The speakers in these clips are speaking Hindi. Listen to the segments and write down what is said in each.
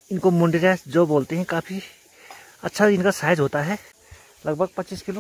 इनको मुंडरा जो बोलते हैं। काफ़ी अच्छा इनका साइज होता है, लगभग 25 किलो।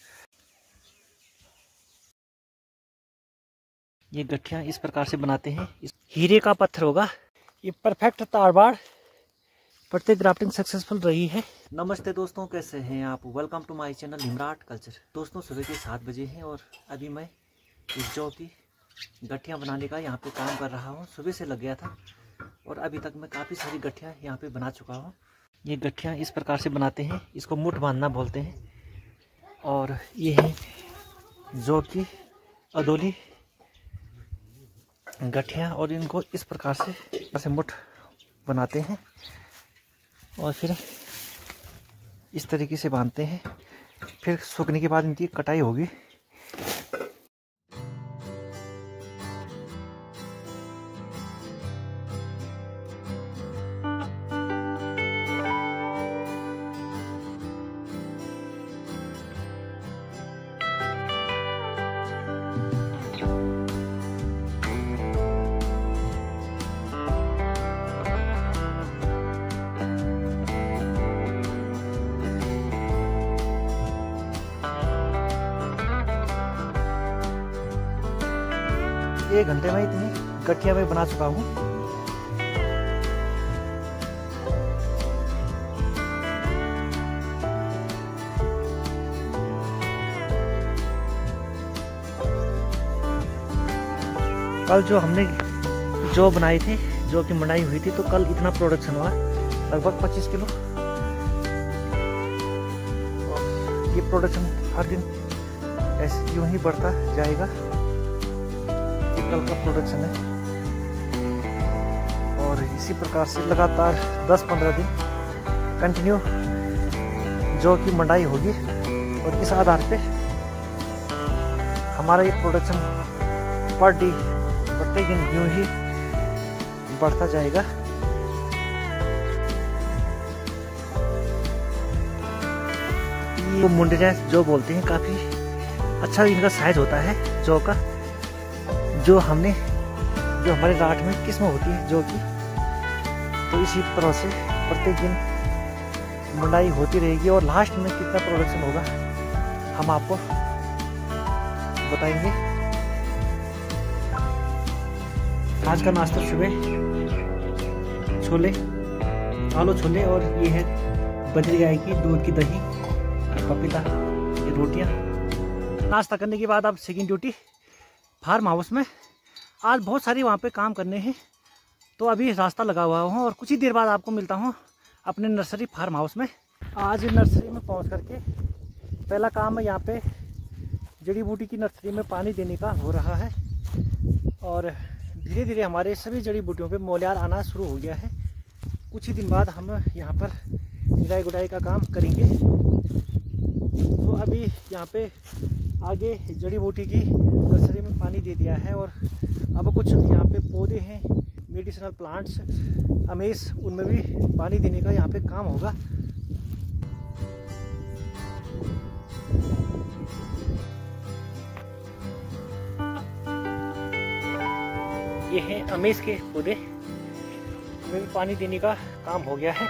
ये गठिया इस प्रकार से बनाते हैं। हीरे का पत्थर होगा। ये परफेक्ट तारबाड़ प्रत्येक ग्राफ्टिंग सक्सेसफुल रही है। नमस्ते दोस्तों, कैसे हैं आप? वेलकम टू माय चैनल हिमराट कल्चर। दोस्तों सुबह के 7 बजे हैं और अभी मैं इस जौ की गठिया बनाने का यहाँ पे काम कर रहा हूँ। सुबह से लग गया था और अभी तक मैं काफ़ी सारी गठिया यहाँ पे बना चुका हूँ। ये गठिया इस प्रकार से बनाते हैं, इसको मुठ बांधना बोलते हैं। और ये है जौ की अदोली गठिया और इनको इस प्रकार से मुठ बनाते हैं और फिर इस तरीके से बांधते हैं। फिर सूखने के बाद इनकी कटाई होगी। एक घंटे में इतनी गठिया मैं बना चुका हूँ। कल जो हमने जो बनाई थी, जो की मंडाई हुई थी, तो कल इतना प्रोडक्शन हुआ, लगभग 25 किलो। और ये प्रोडक्शन हर दिन ऐसे यूं ही बढ़ता जाएगा। कल का प्रोडक्शन है और इसी प्रकार से लगातार 10-15 दिन कंटिन्यू जौ की मंडाई होगी और इस आधार पे हमारा ये प्रोडक्शन पर डे प्रत्येक दिन यूं ही बढ़ता जाएगा। ये मुंडरा जो बोलते हैं, काफ़ी अच्छा इनका साइज होता है जौ का। जो हमारे राठ में किस्म होती है जौ की, तो इसी तरह से प्रत्येक दिन मंडाई होती रहेगी और लास्ट में कितना प्रोडक्शन होगा हम आपको बताएंगे। आज का नाश्ता सुबह छोले, आलू छोले और ये है बजरी गाय की दूध की दही, पपीता, ये रोटियां। नाश्ता करने के बाद अब सेकंड ड्यूटी फार्म हाउस में। आज बहुत सारी वहाँ पे काम करने हैं, तो अभी रास्ता लगा हुआ हूँ और कुछ ही देर बाद आपको मिलता हूँ अपने नर्सरी फार्म हाउस में। आज नर्सरी में पहुँच करके पहला काम है यहाँ पे जड़ी बूटी की नर्सरी में पानी देने का हो रहा है और धीरे धीरे हमारे सभी जड़ी बूटियों पे मोलियार आना शुरू हो गया है। कुछ ही दिन बाद हम यहाँ पर निराई गुडाई का काम करेंगे। तो अभी यहाँ पे आगे जड़ी बूटी की नर्सरी में पानी दे दिया है और अब कुछ यहाँ पे पौधे हैं, मेडिसिनल प्लांट्स, अमेस, उनमें भी पानी देने का यहाँ पे काम होगा। ये है अमेस के पौधे, में भी पानी देने का काम हो गया है।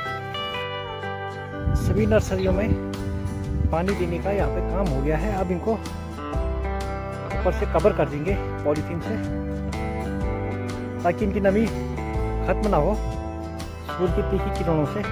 सभी नर्सरियों में पानी देने का यहाँ पे काम हो गया है। अब इनको ऊपर से कवर कर देंगे पॉलीथीन से, ताकि इनकी नमी खत्म ना हो सूरज की तीखी किरणों से।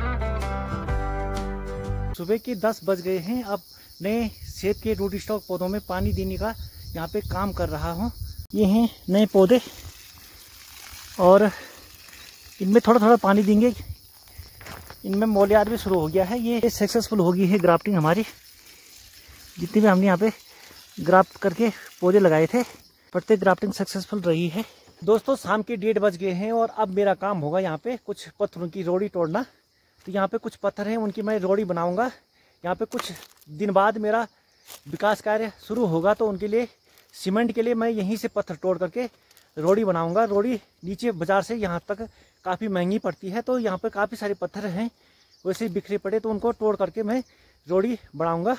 सुबह के 10 बज गए हैं। अब नए सेब के रूट स्टॉक पौधों में पानी देने का यहाँ पे काम कर रहा हूँ। ये हैं नए पौधे और इनमें थोड़ा थोड़ा पानी देंगे। इनमें मोलियार भी शुरू हो गया है। ये सक्सेसफुल हो गई है ग्राफ्टिंग हमारी। जितनी भी हमने यहाँ पे ग्राफ्ट करके पौधे लगाए थे, प्रत्येक ग्राफ्टिंग सक्सेसफुल रही है। दोस्तों शाम के 1:30 बज गए हैं और अब मेरा काम होगा यहाँ पे कुछ पत्थरों की रोड़ी तोड़ना। तो यहाँ पे कुछ पत्थर हैं, उनकी मैं रोड़ी बनाऊंगा। यहाँ पे कुछ दिन बाद मेरा विकास कार्य शुरू होगा, तो उनके लिए सीमेंट के लिए मैं यहीं से पत्थर तोड़ करके रोड़ी बनाऊंगा। रोड़ी नीचे बाजार से यहाँ तक काफ़ी महंगी पड़ती है, तो यहाँ पे काफ़ी सारे पत्थर हैं वैसे बिखरे पड़े, तो उनको तोड़ करके मैं रोड़ी बनाऊंगा।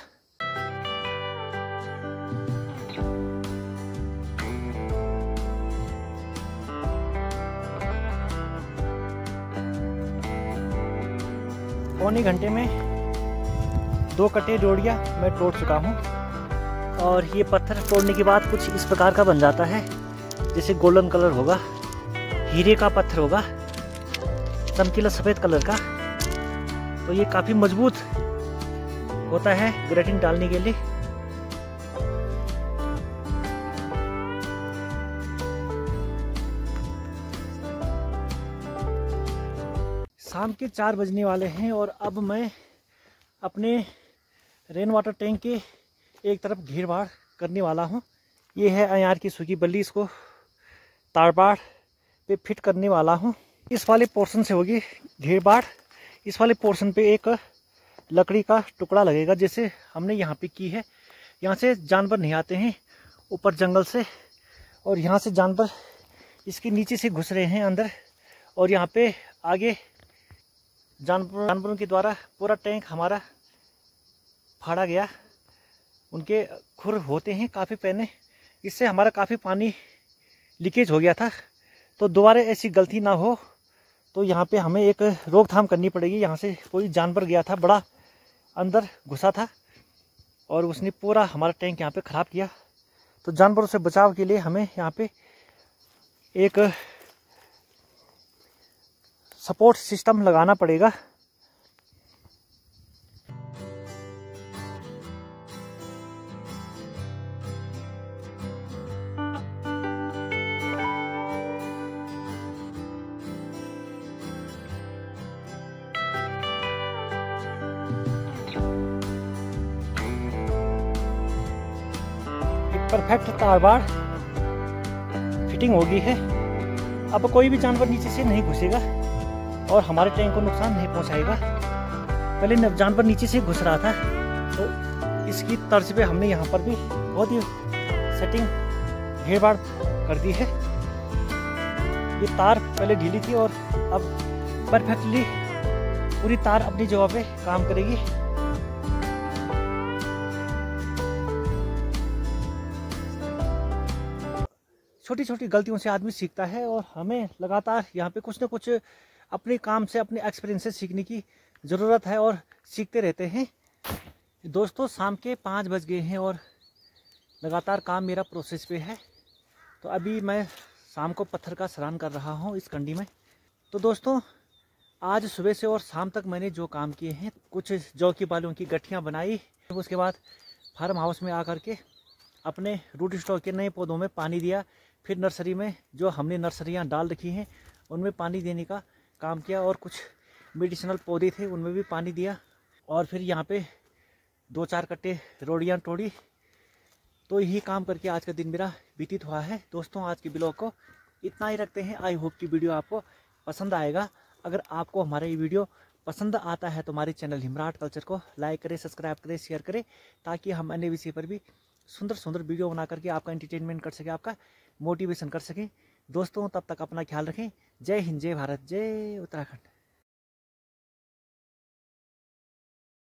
पौने घंटे में 2 कट्टे रोड़ियाँ मैं तोड़ चुका हूँ। और ये पत्थर तोड़ने के बाद कुछ इस प्रकार का बन जाता है, जैसे गोल्डन कलर होगा, हीरे का पत्थर होगा, चमकीला सफ़ेद कलर का। तो ये काफ़ी मजबूत होता है ग्रेटिंग डालने के लिए। शाम के 4 बजने वाले हैं और अब मैं अपने रेन वाटर टैंक के एक तरफ घेर बाड़ करने वाला हूँ। ये है अयार की सूखी बल्ली, इसको तारबाड़ पे फिट करने वाला हूँ। इस वाले पोर्शन से होगी घेर बाड़। इस वाले पोर्शन पे एक लकड़ी का टुकड़ा लगेगा, जैसे हमने यहाँ पे की है। यहाँ से जानवर नहीं आते हैं ऊपर जंगल से, और यहाँ से जानवर इसके नीचे से घुस रहे हैं अंदर, और यहाँ पे आगे जानवरों के द्वारा पूरा टैंक हमारा फाड़ा गया। उनके खुर होते हैं काफ़ी पहले, इससे हमारा काफ़ी पानी लीकेज हो गया था। तो दोबारा ऐसी गलती ना हो, तो यहाँ पे हमें एक रोकथाम करनी पड़ेगी। यहाँ से कोई जानवर गया था, बड़ा अंदर घुसा था, और उसने पूरा हमारा टैंक यहाँ पे ख़राब किया। तो जानवरों से बचाव के लिए हमें यहाँ पे एक सपोर्ट सिस्टम लगाना पड़ेगा। परफेक्ट तारबाड़ फिटिंग हो गई है। अब कोई भी जानवर नीचे से नहीं घुसेगा और हमारे टैंक को नुकसान नहीं पहुंचाएगा। पहले जानवर नीचे से घुस रहा था, तो इसकी तर्ज पे हमने यहाँ पर भी बहुत ही सेटिंग घेर बाड़ कर दी है। ये तार पहले ढीली थी और अब परफेक्टली पूरी तार अपनी जगह पे काम करेगी। छोटी छोटी गलतियों से आदमी सीखता है, और हमें लगातार यहाँ पे कुछ न कुछ अपने काम से, अपने एक्सपीरियंस से सीखने की ज़रूरत है, और सीखते रहते हैं। दोस्तों, शाम के 5 बज गए हैं और लगातार काम मेरा प्रोसेस पे है। तो अभी मैं शाम को पत्थर का स्नान कर रहा हूँ इस कंडी में। तो दोस्तों, आज सुबह से और शाम तक मैंने जो काम किए हैं, कुछ जौ की बालों की गठियाँ बनाई, उसके बाद फार्म हाउस में आकर के अपने रूट स्टॉक के नए पौधों में पानी दिया। फिर नर्सरी में जो हमने नर्सरियाँ डाल रखी हैं उनमें पानी देने का काम किया, और कुछ मेडिसिनल पौधे थे उनमें भी पानी दिया, और फिर यहाँ पे 2-4 कट्टे रोड़ियाँ तोड़ी। तो यही काम करके आज का दिन मेरा व्यतीत हुआ है। दोस्तों, आज के ब्लॉग को इतना ही रखते हैं। आई होप कि वीडियो आपको पसंद आएगा। अगर आपको हमारा ये वीडियो पसंद आता है तो हमारे चैनल हिमराट कल्चर को लाइक करें, सब्सक्राइब करें, शेयर करें, ताकि हम अन्य विषय पर भी सुंदर सुंदर वीडियो बना करके आपका एंटरटेनमेंट कर सके, आपका मोटिवेशन कर सकें। दोस्तों, तब तक अपना ख्याल रखें। जय हिंद, जय भारत, जय उत्तराखंड।